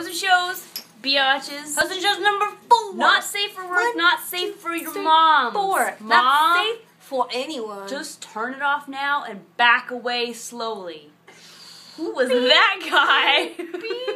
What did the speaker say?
of shows, biatches. Host of shows number 4. Not safe for work, not safe for your mom. 4. Mom, Not safe for anyone. just turn it off now and back away slowly. Who was that guy?